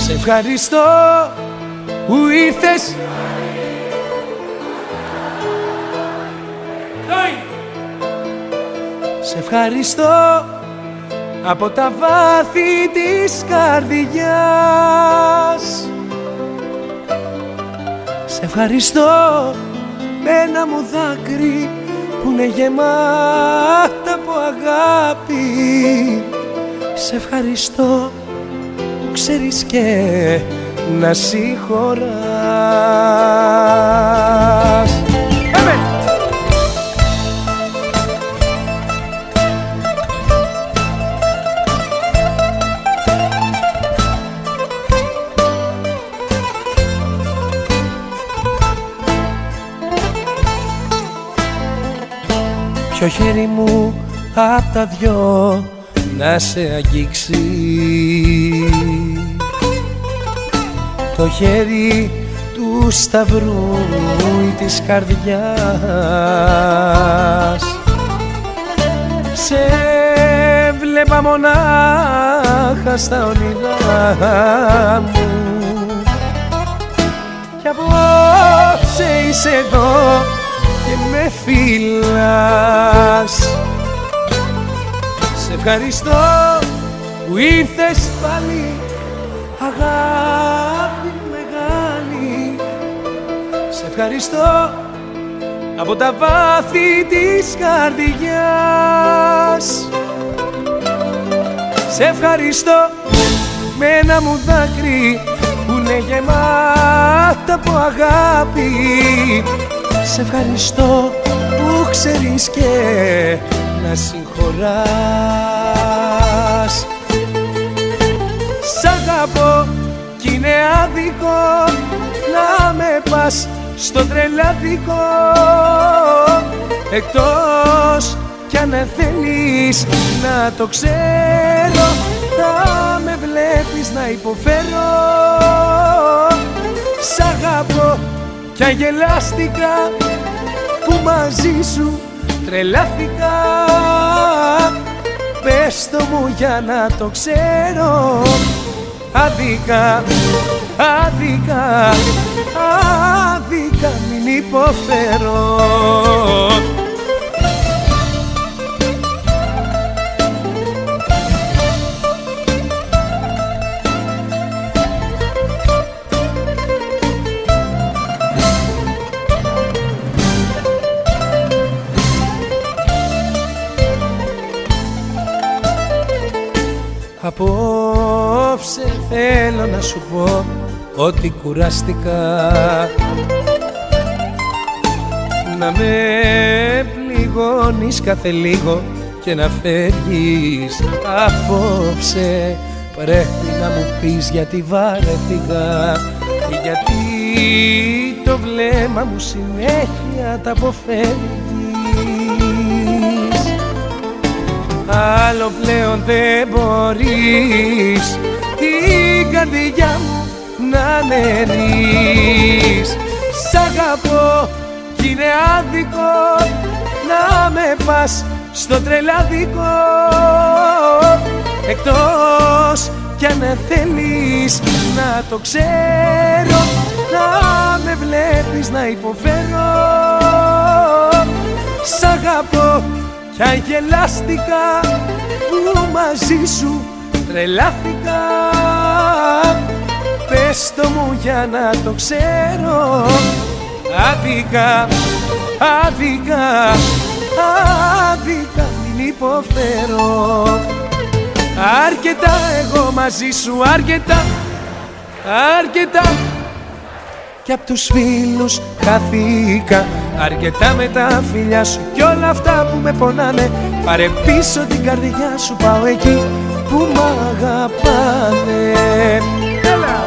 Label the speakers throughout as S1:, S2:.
S1: Σε ευχαριστώ που ήρθες. Σε ευχαριστώ από τα βάθη της καρδιάς. Σε ευχαριστώ με ένα μου δάκρυ που είναι γεμάτα από αγάπη. Σε ευχαριστώ που ξέρεις και να συγχωράς. Ποιο χέρι μου απ' τα δυο να σε αγγίξει, το χέρι του σταυρού ή της καρδιάς. Σε βλέπα μονάχα στα όνειρά μου κι απόψε είσαι εδώ και με φυλάς. Σε ευχαριστώ που ήρθες πάλι, αγάπη μεγάλη. Σε ευχαριστώ από τα βάθη της καρδιάς. Σε ευχαριστώ με ένα μου δάκρυ που είναι γεμάτα από αγάπη. Σε ευχαριστώ που ξέρεις και να συγχωράς. Σ' αγαπώ κι είναι άδικο να με πας στο τρελάδικο, εκτός κι αν θέλεις να το ξέρω, θα με βλέπεις να υποφέρω. Σ' αγαπώ κι αγελάστηκα που μαζί σου τρελάθηκα. Πες το μου για να το ξέρω. Άδικα, άδικα, άδικα μην υποφέρω. Απόψε θέλω να σου πω ότι κουράστηκα να με πληγώνεις κάθε λίγο και να φεύγεις. Απόψε πρέπει να μου πεις γιατί βαρεθήκα, γιατί το βλέμμα μου συνέχεια τα αποφεύγεις. Άλλο πλέον δεν μπορείς την καρδιά μου να αναιρείς. Σ' αγαπώ κι είναι άδικο να με πας στο τρελάδικο, εκτός κι αν θέλεις να το ξέρω, να με βλέπεις να υποφέρω. Σ' αγαπώ κι αγελάστηκα που μαζί σου τρελάθηκα. Πες το μου για να το ξέρω. Άδικα, άδικα, άδικα μην υποφέρω. Αρκετά εγώ μαζί σου, αρκετά, αρκετά. Κι απ' τους φίλους χαθήκα, αρκετά με τα φιλιά σου κι όλα αυτά που με πονάνε. Πάρε πίσω την καρδιά σου, πάω εκεί που μ' αγαπάνε. Έλα!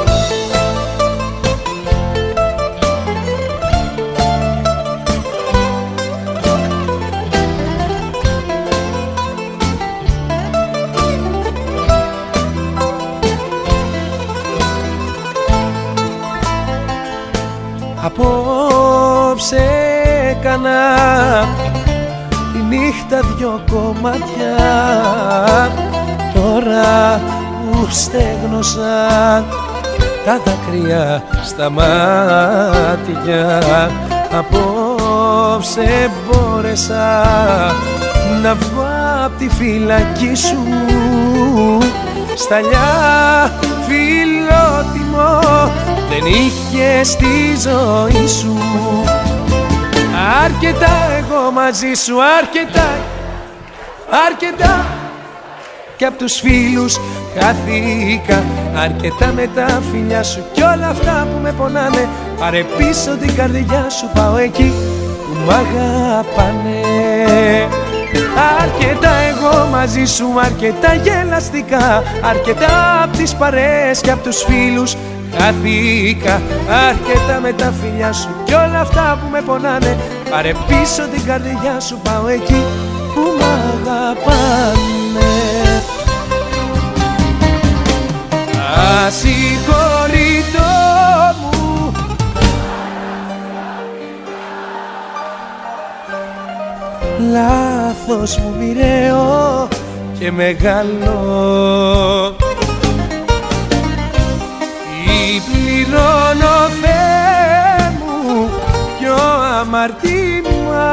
S1: Απόψε έκανα τη νύχτα δυο κομμάτια. Τώρα που στέγνωσαν τα δάκρυα στα μάτια. Απόψε μπόρεσα να βγω απ' τη φυλακή σου, σταλιά φιλότιμο δεν είχε στη ζωή σου. Αρκετά εγώ μαζί σου, αρκετά, αρκετά κι απ' τους φίλους χάθηκα. Αρκετά με τα φιλιά σου κι όλα αυτά που με πονάνε. Πάρε πίσω την καρδιά σου, πάω εκεί που μ' αγαπάνε. Αρκετά εγώ μαζί σου, αρκετά γελαστικά. Αρκετά απ' τις παρέες κι απ' τους φίλους χάθηκα. Αρκετά με τα φιλιά σου κι όλα αυτά που με πονάνε. Πάρε πίσω την καρδιά σου, πάω εκεί που μ' αγαπάνε. Ασυγχωρητό μου, λάθος μου μοιραίο και μεγάλο. Τι πληρώνω, Θεέ μου, ποιο αμαρτήμα,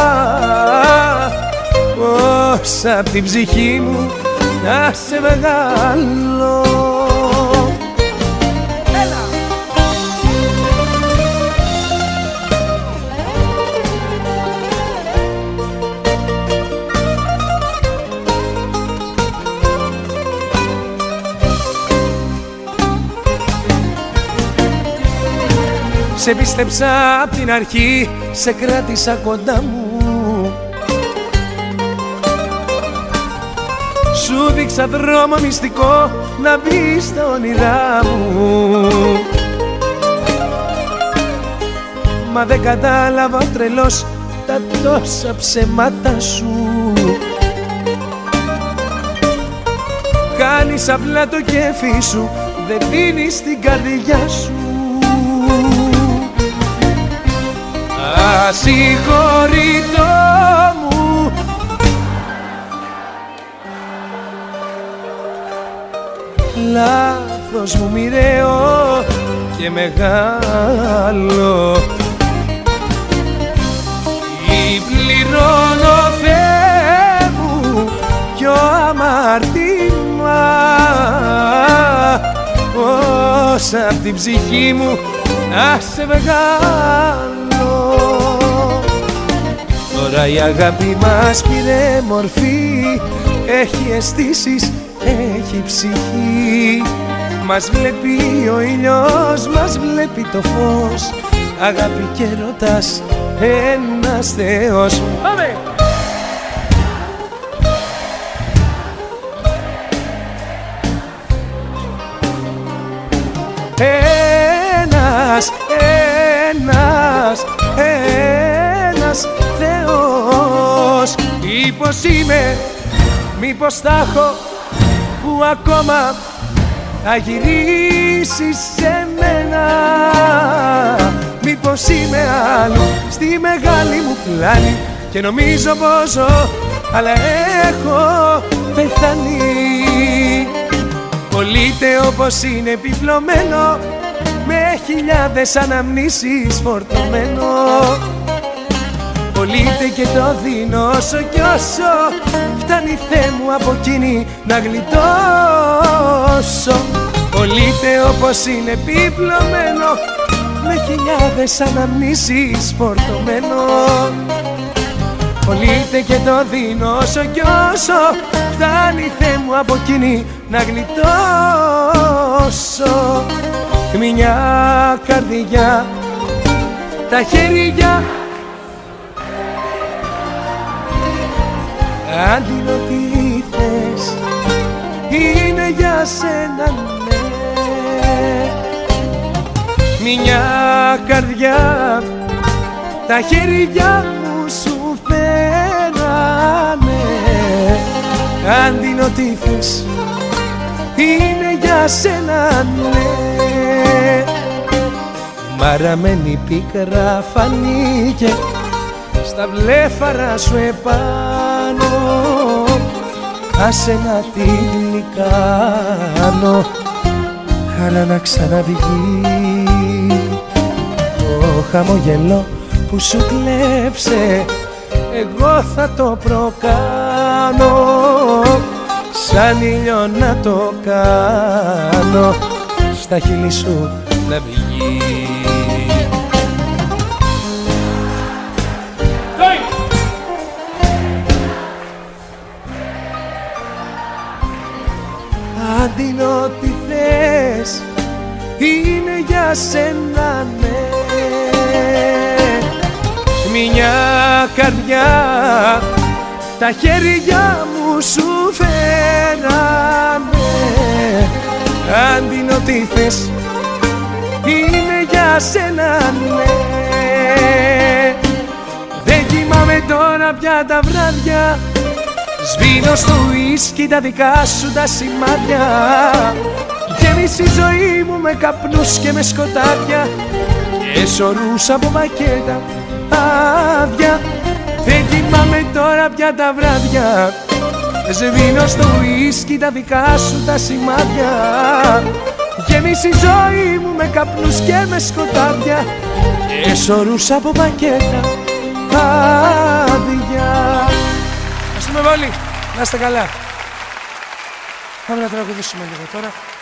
S1: πως απ' την ψυχή μου να σε βγάλω. Σε πίστεψα απ' την αρχή, σε κράτησα κοντά μου. Σου δείξα δρόμο μυστικό να μπεις στα όνειρά μου. Μα δεν κατάλαβα ο τρελός τα τόσα ψέματα σου. Κάνεις απλά το κέφι σου, δεν δίνεις την καρδιά σου. Ασυγχωρητό μου, λάθος μου μοιραίο και μεγάλο. Τι πληρώνω, Θεέ μου, ποιο αμαρτήμα, πως απ' την ψυχή μου να σε βγάλω. Τώρα η αγάπη μας πήρε μορφή, έχει αισθήσεις, έχει ψυχή. Μας βλέπει ο ήλιος, μας βλέπει το φως. Αγάπη και ρωτάς, ένας Θεός. Πάμε! Ένας Θεός. Μήπως είμαι, μήπως θα έχω που ακόμα θα γυρίσεις σε μένα. Μήπως είμαι άλλο στη μεγάλη μου πλάνη και νομίζω πως ζω, αλλά έχω πεθάνει. Πωλείται όπως είναι επιπλωμένο, με χιλιάδες αναμνήσεις φορτωμένο. Πωλείται και το δίνω όσο κι όσο φτάνει, Θεέ μου, από εκείνη να γλιτώσω. Πωλείται όπως είναι επιπλωμένο, με χιλιάδες αναμνήσεις φορτωμένο. Πωλείται και το δίνω όσο κι όσο φτάνει, Θεέ μου, από εκείνη να γλιτώσω. Μια καρδιά, τα χέρια, αντί ό,τι θες είναι για σένα, ναι. Μια καρδιά, τα χέρια μου σου φέρανε, αντί ό,τι θες είναι για σένα, ναι. Μαραμένη πίκρα φανήκε στα βλέφαρα σου επάνω. άσε να τη γλυκάνω, αλλά να ξαναβγεί το χαμογελό που σου κλέψε, εγώ θα το προκάνω, σαν ήλιο να το κάνω, στα χείλη σου να βγει. Αντί είναι ό,τι θες, είναι για σένα, ναι. Μια καρδιά τα χέρια μου σου φέρανε. Αντί είναι ό,τι θες, είναι για σένα, ναι. Δεν κοιμάμαι τώρα πια τα βράδια, σβήνω στο ουίσκι τα δικά σου τα σημάδια. Γέμισε η ζωή μου με καπνούς και με σκοτάδια και σωρούς από πακέτα άδεια. Δεν κοιμάμαι τώρα πια τα βράδια, σβήνω στο ουίσκι τα δικά σου τα σημάδια. Γέμισε η ζωή μου με καπνούς και με σκοτάδια και σωρούς από πακέτα άδεια. Ευχαριστούμε πολύ. Να είστε καλά. Πάμε να τραγουδήσουμε λίγο τώρα.